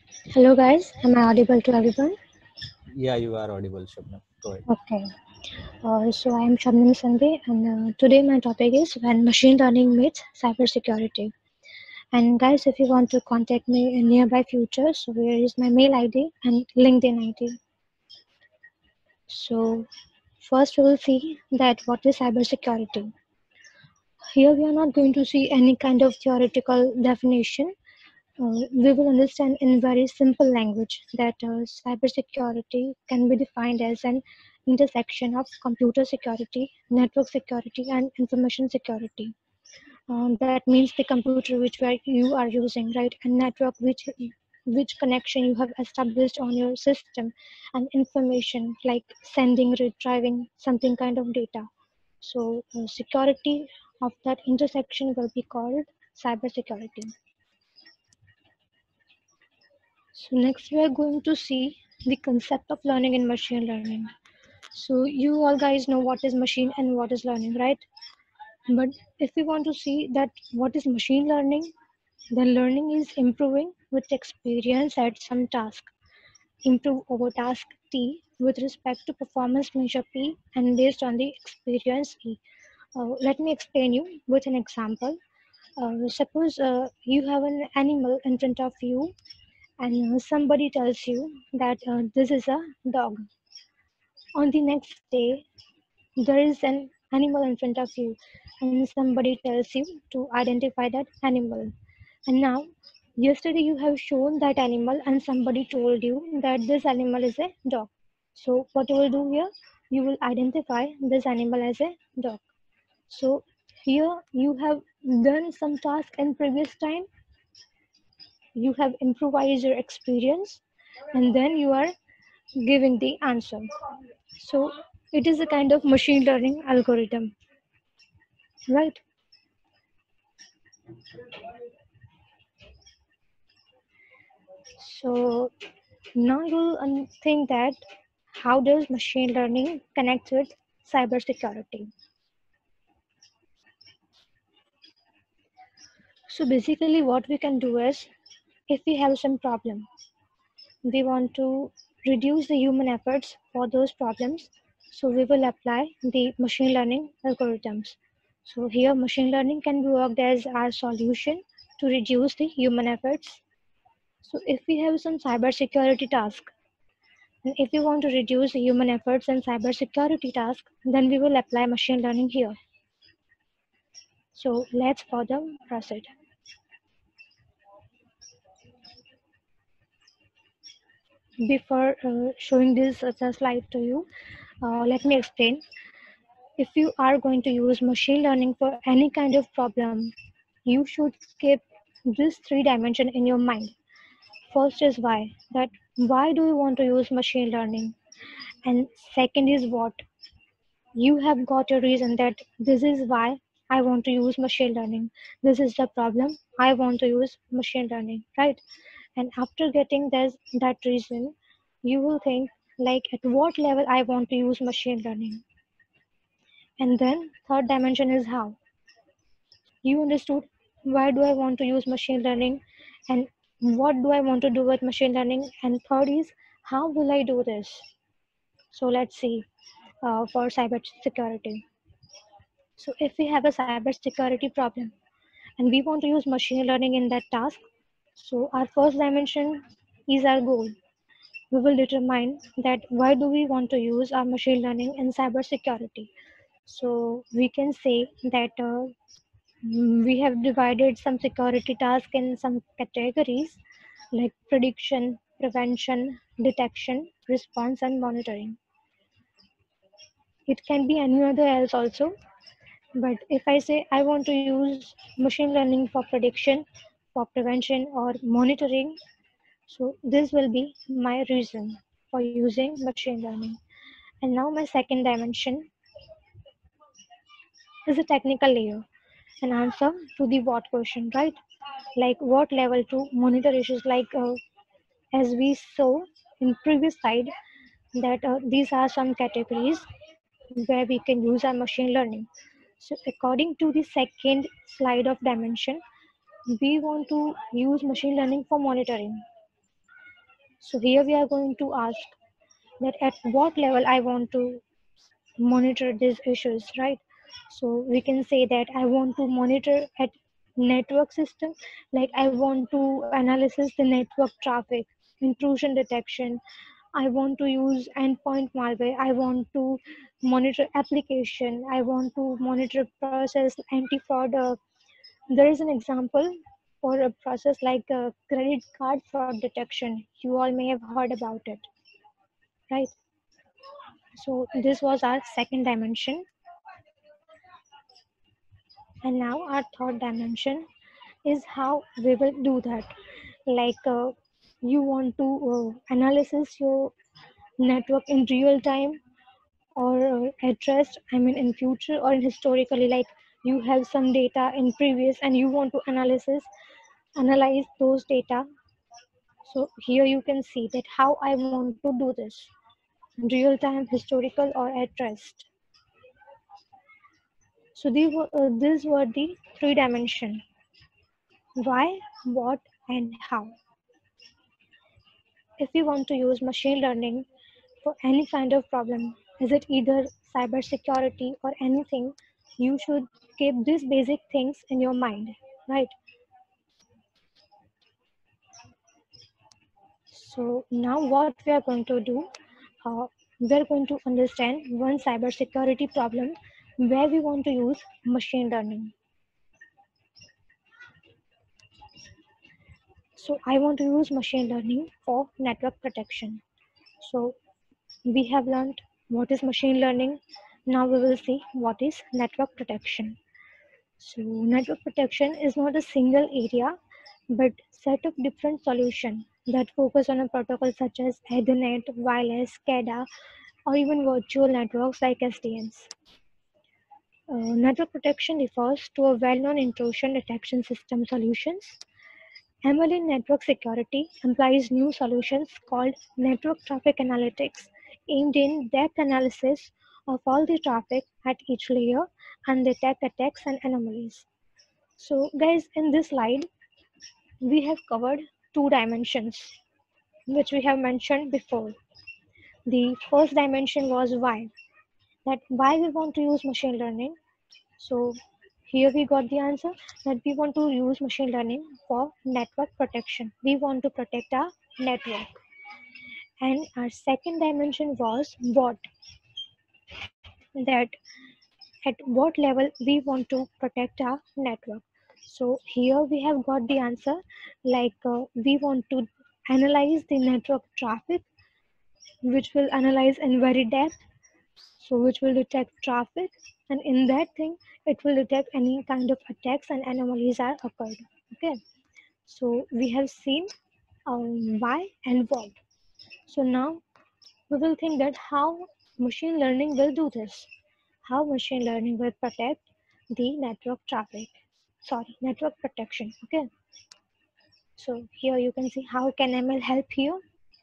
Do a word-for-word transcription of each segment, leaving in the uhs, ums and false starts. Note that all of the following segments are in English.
Hello guys, am I audible to everyone? Yeah, you are audible, Shabnam. Go ahead. Okay, uh, so I am Shabnam Sandhi and uh, today my topic is when machine learning meets cybersecurity. And guys, if you want to contact me in nearby future, so here is my mail I D and LinkedIn I D. So first we will see that what is cybersecurity. Here we are not going to see any kind of theoretical definition. Uh, we will understand in very simple language that uh, cybersecurity can be defined as an intersection of computer security, network security, and information security. Uh, that means the computer which where you are using, right, and network which which connection you have established on your system, and information like sending, retrieving something kind of data. So uh, security of that intersection will be called cybersecurity. So next we are going to see the concept of learning in machine learning. So you all guys know what is machine and what is learning, right? But if we want to see that what is machine learning, then learning is improving with experience at some task. Improve over task T with respect to performance measure P and based on the experience E. Uh, let me explain you with an example. Uh, suppose uh, you have an animal in front of you and uh, somebody tells you that uh, this is a dog. On the next day, there is an animal in front of you, and somebody tells you to identify that animal. And now, yesterday you have shown that animal, and somebody told you that this animal is a dog. So, what you will do here? You will identify this animal as a dog. So, here you have done some task in previous time, you have improvised your experience, and then you are giving the answer. So it is a kind of machine learning algorithm, right? So now you'll um, think that how does machine learning connect with cybersecurity? So basically what we can do is, if we have some problem, we want to reduce the human efforts for those problems, so we will apply the machine learning algorithms. So here machine learning can be worked as our solution to reduce the human efforts. So if we have some cybersecurity task, and if we want to reduce the human efforts in cybersecurity task, then we will apply machine learning here. So let's further proceed. Before uh, showing this uh, slide to you, uh, let me explain. If you are going to use machine learning for any kind of problem, you should keep these three dimensions in your mind. First is why, that why do you want to use machine learning? And second is what. You have got a reason that this is why I want to use machine learning. This is the problem. I want to use machine learning, right? And after getting this, that reason, you will think like at what level I want to use machine learning. And then third dimension is how. You understood why do I want to use machine learning and what do I want to do with machine learning, and third is how will I do this. So let's see uh, for cyber security. So if we have a cyber security problem and we want to use machine learning in that task, so our first dimension is our goal. We will determine that why do we want to use our machine learning in cyber security. So we can say that uh, Mm, we have divided some security tasks in some categories like prediction, prevention, detection, response, and monitoring. It can be any other else also, but if I say I want to use machine learning for prediction, for prevention, or monitoring, so this will be my reason for using machine learning. And now my second dimension is a technical layer, an answer to the what question, right? Like what level to monitor issues, like uh, as we saw in previous slide that uh, these are some categories where we can use our machine learning. So according to the second slide of dimension, we want to use machine learning for monitoring. So here we are going to ask that at what level I want to monitor these issues, right? So we can say that I want to monitor at network system, like I want to analysis the network traffic, intrusion detection. I want to use endpoint malware. I want to monitor application. I want to monitor process anti-fraud. Uh, there is an example for a process like uh, credit card fraud detection. You all may have heard about it, right? So this was our second dimension. And now our third dimension is how we will do that. Like uh, you want to uh, analysis your network in real time or uh, at rest, I mean in future or in historically, like you have some data in previous and you want to analysis, analyze those data. So here you can see that how I want to do this, real time, historical or at rest. So these were, uh, these were the three dimension: why, what, and how. If you want to use machine learning for any kind of problem, is it either cybersecurity or anything, you should keep these basic things in your mind, right? So now what we are going to do, uh, we are going to understand one cybersecurity problem where we want to use machine learning. So I want to use machine learning for network protection. So we have learned what is machine learning. Now we will see what is network protection. So network protection is not a single area, but set of different solutions that focus on a protocol such as Ethernet, wireless, SCADA, or even virtual networks like S D Ns. Uh, network protection refers to a well-known intrusion detection system solutions. M L in network security implies new solutions called network traffic analytics, aimed in depth analysis of all the traffic at each layer and detect attacks and anomalies. So guys, in this slide, we have covered two dimensions, which we have mentioned before. The first dimension was why, that why we want to use machine learning. So here we got the answer that we want to use machine learning for network protection. We want to protect our network. And our second dimension was what, that at what level we want to protect our network. So here we have got the answer, like uh, we want to analyze the network traffic, which will analyze in very depth, so which will detect traffic, and in that thing it will detect any kind of attacks and anomalies are occurred. Okay, so we have seen um, why and what. So now we will think that how machine learning will do this, how machine learning will protect the network traffic, sorry, network protection. Okay, so here you can see how can M L help here.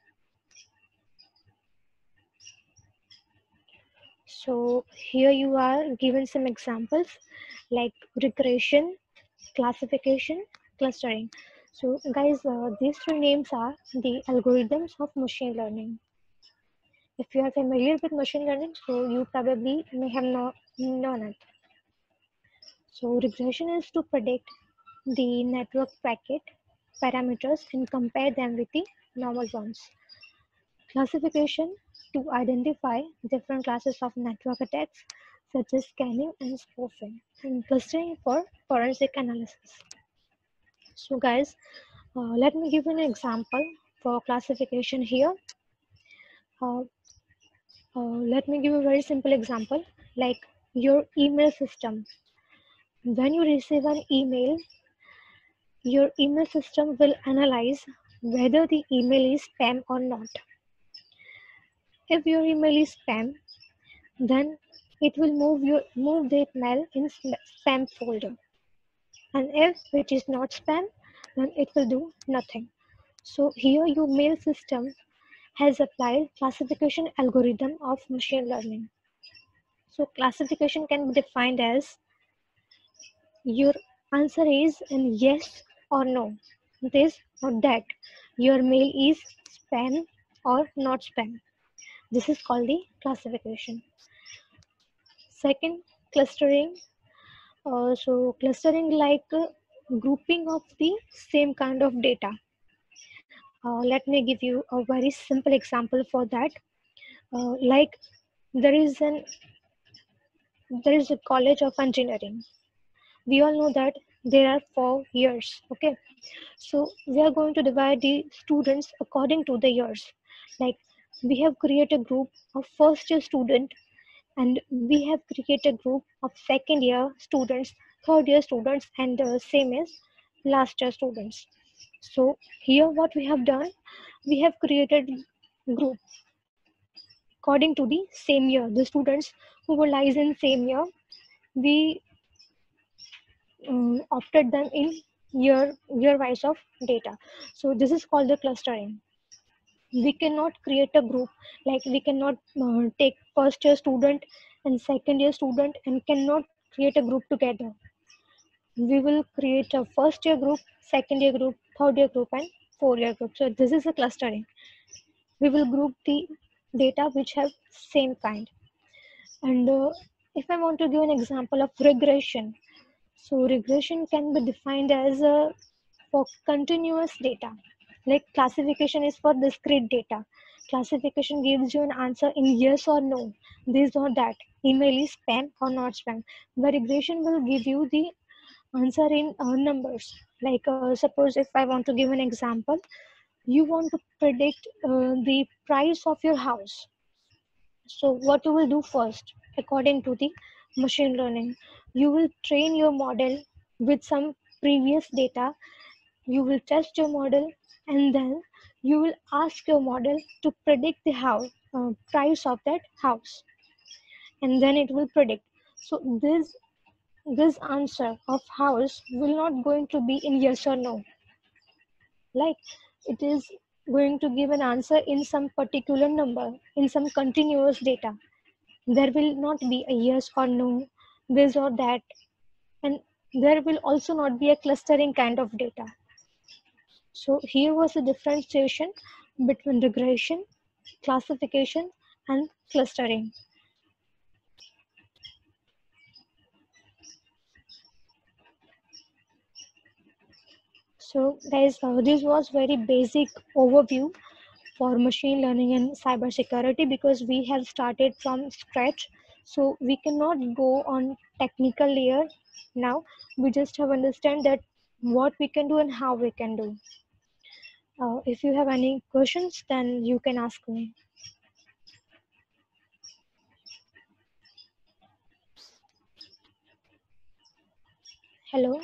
So here you are given some examples like regression, classification, clustering. So guys, uh, these three names are the algorithms of machine learning. If you are familiar with machine learning, so you probably may have not known it. So regression is to predict the network packet parameters and compare them with the normal ones. Classification to identify different classes of network attacks such as scanning and spoofing, and clustering for forensic analysis. So guys, uh, let me give you an example for classification here. Uh, uh, let me give you a very simple example, like your email system. When you receive an email, your email system will analyze whether the email is spam or not. If your email is spam, then it will move your move the email in spam folder. And if it is not spam, then it will do nothing. So here your mail system has applied classification algorithm of machine learning. So classification can be defined as your answer is in yes or no, this or that, your mail is spam or not spam. This is called the classification. Second, clustering. Uh, so clustering like uh, grouping of the same kind of data. Uh, let me give you a very simple example for that. Uh, like there is an there is a college of engineering. We all know that there are four years. Okay, so we are going to divide the students according to the years. Like we have created a group of first year student, and we have created a group of second year students, third year students, and uh, same as last year students. So here what we have done, we have created group according to the same year. The students who were lies in same year, we um, opted them in year year wise of data. So this is called the clustering. We cannot create a group, like we cannot uh, take first year student and second year student and cannot create a group together. We will create a first year group, second year group, third year group, and four year group. So this is a clustering. We will group the data which have same kind. And uh, if I want to give an example of regression, so regression can be defined as a for continuous data. Like classification is for discrete data. Classification gives you an answer in yes or no, this or that, email is spam or not spam. The regression will give you the answer in uh, numbers. Like uh, suppose if I want to give an example, you want to predict uh, the price of your house. So what you will do first, according to the machine learning, you will train your model with some previous data. You will test your model, and then you will ask your model to predict the house uh, price of that house, and then it will predict. So this this answer of house will not going to be in yes or no. Like it is going to give an answer in some particular number, in some continuous data. There will not be a yes or no, this or that, and there will also not be a clustering kind of data. So here was the differentiation between regression, classification, and clustering. So guys, uh, this was very basic overview for machine learning and cybersecurity, because we have started from scratch. So we cannot go on technical layer now. We just have understand that what we can do and how we can do. Uh, if you have any questions, then you can ask me. Hello.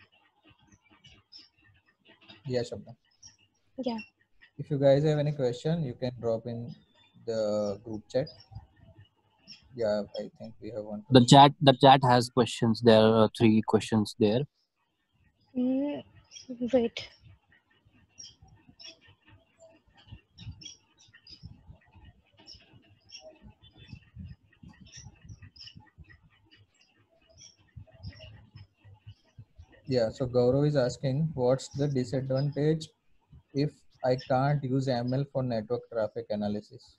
Yeah, Shabna. Yeah. If you guys have any question, you can drop in the group chat. Yeah, I think we have one The question. chat the chat has questions. There are three questions there. Mm, wait. Yeah, so Gaurav is asking, what's the disadvantage if I can't use M L for network traffic analysis?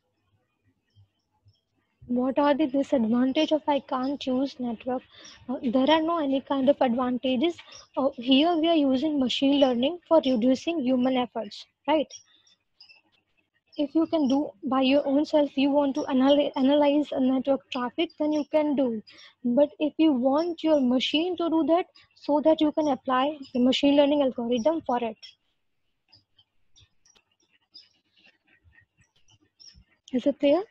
What are the disadvantage of I can't use network? Uh, there are no any kind of advantages. Uh, here we are using machine learning for reducing human efforts, right? If you can do by your own self, you want to analy- analyze a network traffic, then you can do. But if you want your machine to do that, so that you can apply the machine learning algorithm for it. Is it clear?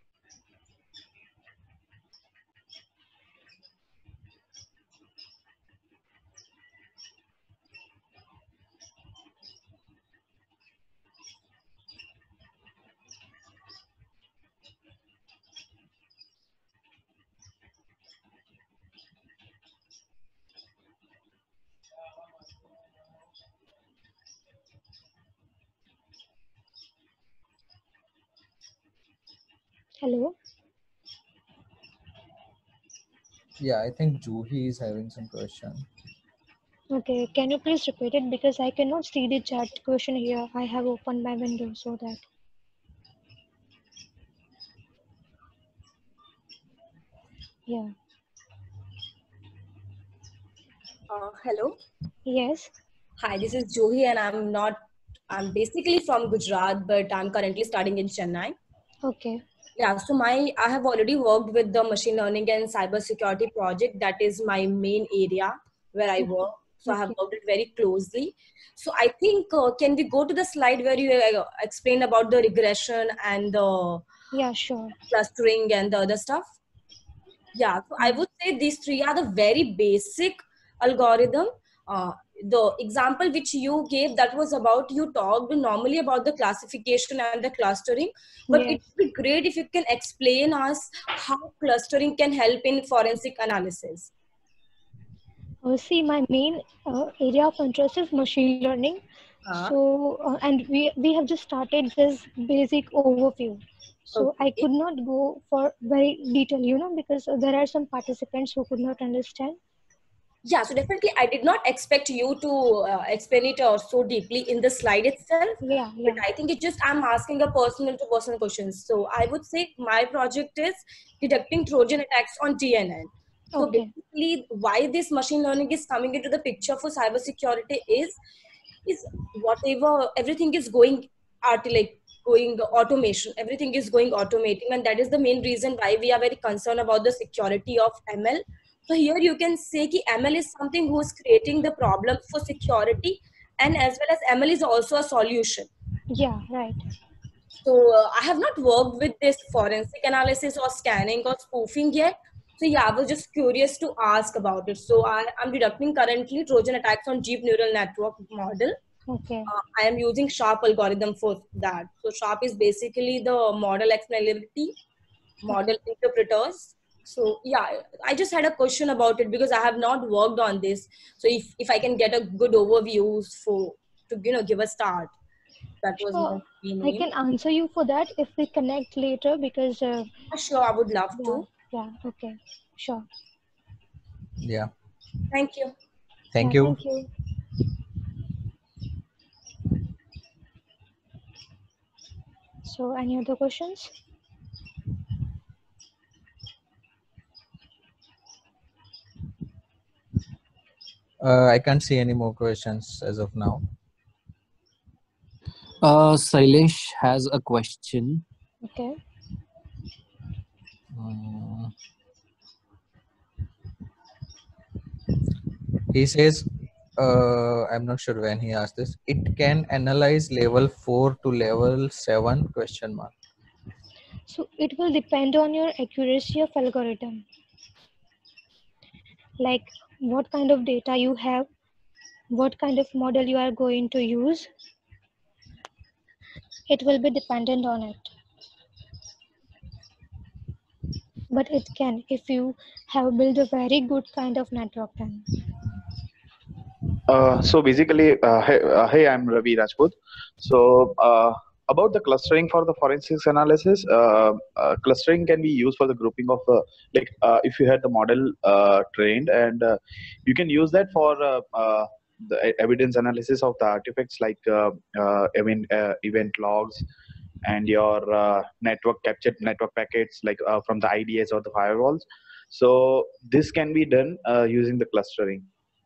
Hello. Yeah, I think Juhi is having some question. Okay, can you please repeat it because I cannot see the chat question here. I have opened my window so that. Yeah. Uh, hello. Yes. Hi, this is Johi, and I'm not, I'm basically from Gujarat, but I'm currently studying in Chennai. Okay. Yeah, so my, I have already worked with the machine learning and cybersecurity project. That is my main area where I work. So I have Okay. worked it very closely. So I think, uh, can we go to the slide where you uh, explain about the regression and the Yeah, sure. clustering and the other stuff? Yeah, so I Yeah. would say these three are the very basic algorithm. Uh, the example which you gave, that was about, you talked normally about the classification and the clustering, but it Yes. would be great if you can explain us how clustering can help in forensic analysis. Uh, see, my main uh, area of interest is machine learning. Uh, So, uh, and we we have just started this basic overview. So I okay. could not go for very detail, you know, because there are some participants who could not understand. Yeah, so definitely I did not expect you to uh, explain it uh, so deeply in the slide itself, Yeah, but yeah. I think it's just I'm asking a personal to personal questions. So I would say my project is detecting Trojan attacks on D N N. So Okay. basically, why this machine learning is coming into the picture for cybersecurity is is whatever everything is going art like going automation, everything is going automating, and that is the main reason why we are very concerned about the security of M L. So here you can say that M L is something who is creating the problem for security, and as well as M L is also a solution. Yeah, right. So uh, I have not worked with this forensic analysis or scanning or spoofing yet. So yeah, I was just curious to ask about it. So I am deducting currently Trojan attacks on deep neural network model. Okay. uh, I am using Sharp algorithm for that. So Sharp is basically the model explainability, model Okay. interpreters. So yeah, I just had a question about it because I have not worked on this. So if, if I can get a good overview for to you know give a start, that was my Sure. main I aim. can answer you for that if we connect later because, uh, Sure, I would love yeah, to. yeah. Okay. Sure. Yeah. Thank you. Thank Yeah, you. thank you. So, any other questions? Uh, I can't see any more questions as of now. Uh, Sailesh has a question. Okay. Mm, he says, uh, I'm not sure when he asked this. It can analyze level four to level seven question mark. So, it will depend on your accuracy of algorithm, like what kind of data you have, what kind of model you are going to use. It will be dependent on it. But it can if you have built a very good kind of network then. Uh, so basically, uh, hey, uh, hey, I'm Ravi Rajput. So uh, about the clustering for the forensics analysis, uh, uh, clustering can be used for the grouping of uh, like uh, if you had the model uh, trained, and uh, you can use that for uh, uh, the e- evidence analysis of the artifacts like uh, uh, event uh, event logs and your uh, network captured network packets like uh, from the I D S or the firewalls. So this can be done uh, using the clustering.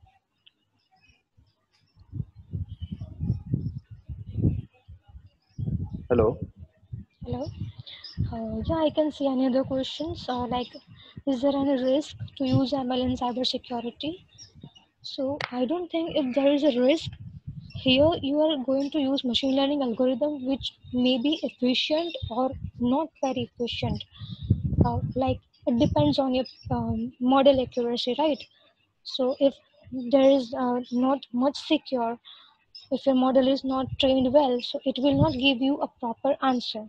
Hello. Hello. Uh, yeah, I can see any other questions. Uh, like, is there any risk to use M L in cybersecurity? So I don't think if there is a risk here, you are going to use machine learning algorithm which may be efficient or not very efficient. Uh, like it depends on your um, model accuracy, right? So if there is uh, not much secure, if your model is not trained well, so it will not give you a proper answer.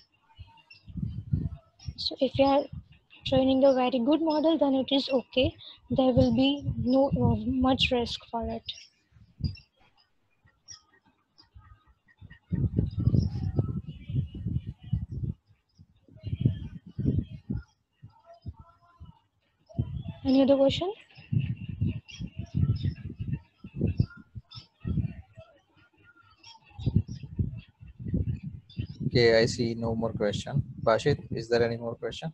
So if you are training a very good model, then it is okay. There will be no uh, much risk for it. Any other question? Okay, I see no more question. Bashit, is there any more question?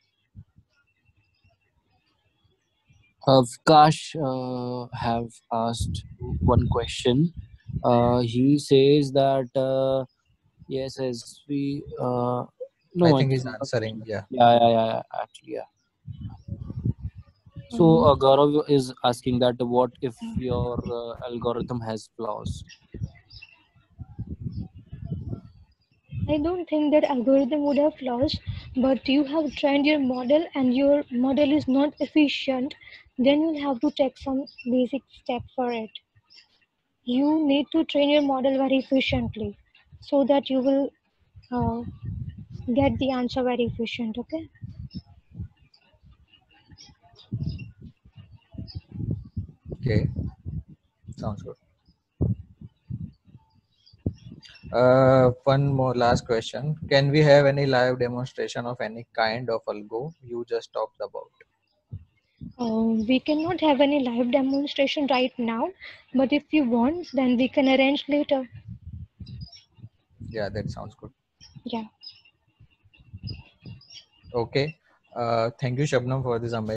Uh, Vikash uh, have asked one question. Uh, he says that uh, yes, as we uh, I no, think it's he's not a answering. question. Yeah. Yeah, yeah, yeah, yeah, actually, yeah. So Um, uh, Gaurav is asking that what if your uh, algorithm has flaws? I don't think that algorithm would have flaws, but you have trained your model and your model is not efficient, then you'll have to take some basic step for it. You need to train your model very efficiently so that you will uh, get the answer very efficient. Okay. Okay, sounds good. Uh, one more last question. Can we have any live demonstration of any kind of algo you just talked about? Uh, we cannot have any live demonstration right now, but if you want, then we can arrange later. Yeah, that sounds good. Yeah. Okay. Uh, thank you, Shabnam, for this amazing.